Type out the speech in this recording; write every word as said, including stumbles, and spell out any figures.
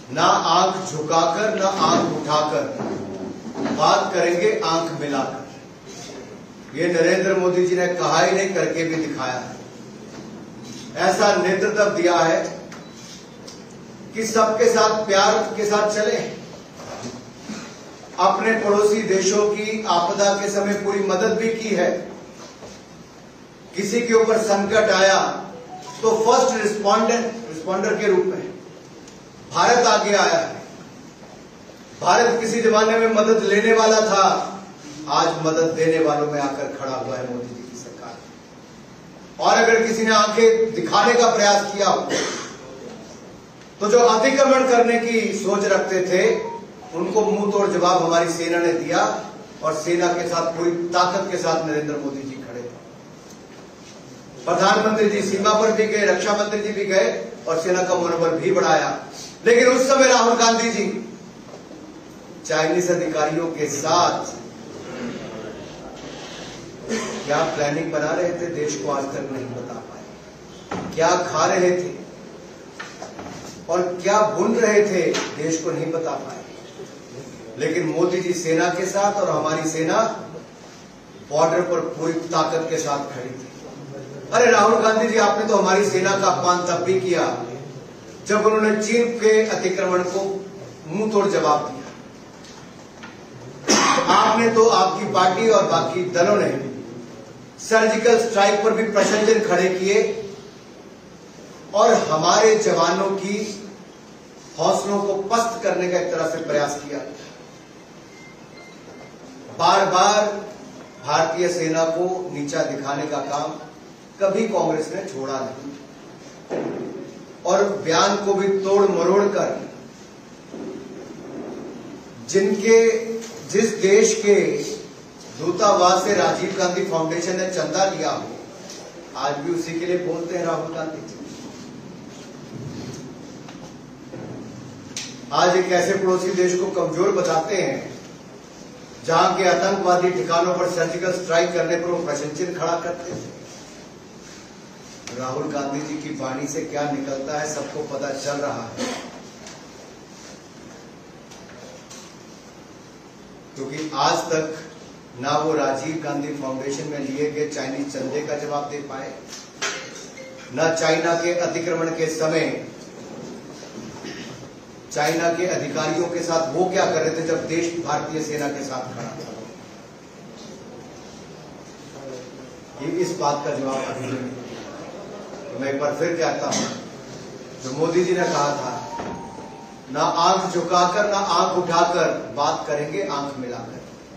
ना आंख झुकाकर ना आंख उठाकर, बात करेंगे आंख मिलाकर। ये नरेंद्र मोदी जी ने कहा ही नहीं, करके भी दिखाया है। ऐसा नेतृत्व दिया है कि सबके साथ प्यार के साथ चले। अपने पड़ोसी देशों की आपदा के समय पूरी मदद भी की है। किसी के ऊपर संकट आया तो फर्स्ट रिस्पॉन्डर रिस्पॉन्डर के रूप में भारत आगे आया है। भारत किसी जमाने में मदद लेने वाला था, आज मदद देने वालों में आकर खड़ा हुआ है मोदी जी की सरकार। और अगर किसी ने आंखें दिखाने का प्रयास किया तो जो अतिक्रमण करने की सोच रखते थे उनको मुंह तोड़ जवाब हमारी सेना ने दिया, और सेना के साथ पूरी ताकत के साथ नरेंद्र मोदी जी खड़े थे। प्रधानमंत्री जी सीमा पर भी गए, रक्षा मंत्री जी भी गए और सेना का मनोबल भी बढ़ाया। लेकिन उस समय राहुल गांधी जी चाइनीज अधिकारियों के साथ क्या प्लानिंग बना रहे थे देश को आज तक नहीं बता पाए। क्या खा रहे थे और क्या बुन रहे थे देश को नहीं बता पाए। लेकिन मोदी जी सेना के साथ और हमारी सेना बॉर्डर पर पूरी ताकत के साथ खड़ी थी। अरे राहुल गांधी जी, आपने तो हमारी सेना का अपमान तब भी किया जब उन्होंने चीन के अतिक्रमण को मुंह तोड़ जवाब दिया। आपने तो, आपकी पार्टी और बाकी दलों ने सर्जिकल स्ट्राइक पर भी प्रशंसन खड़े किए और हमारे जवानों की हौसलों को पस्त करने का एक तरह से प्रयास किया। बार बार भारतीय सेना को नीचा दिखाने का काम कभी कांग्रेस ने छोड़ा नहीं, और बयान को भी तोड़ मरोड़ कर जिनके जिस देश के दूतावास से राजीव गांधी फाउंडेशन ने चंदा लिया हो, आज भी उसी के लिए बोलते हैं राहुल गांधी जी। आज एक ऐसे पड़ोसी देश को कमजोर बताते हैं जहां के आतंकवादी ठिकानों पर सर्जिकल स्ट्राइक करने पर वो प्रशंसन खड़ा करते थे। राहुल गांधी जी की वाणी से क्या निकलता है सबको पता चल रहा है, क्योंकि आज तक ना वो राजीव गांधी फाउंडेशन में लिए गए चाइनीज चंदे का जवाब दे पाए, न चाइना के अतिक्रमण के समय चाइना के अधिकारियों के साथ वो क्या कर रहे थे जब देश भारतीय सेना के साथ खड़ा था। ये इस बात का जवाब अभी नहीं। तो मैं एक बार फिर कहता हूं, जो मोदी जी ने कहा था, ना आंख झुकाकर ना आंख उठाकर, बात करेंगे आंख मिलाकर।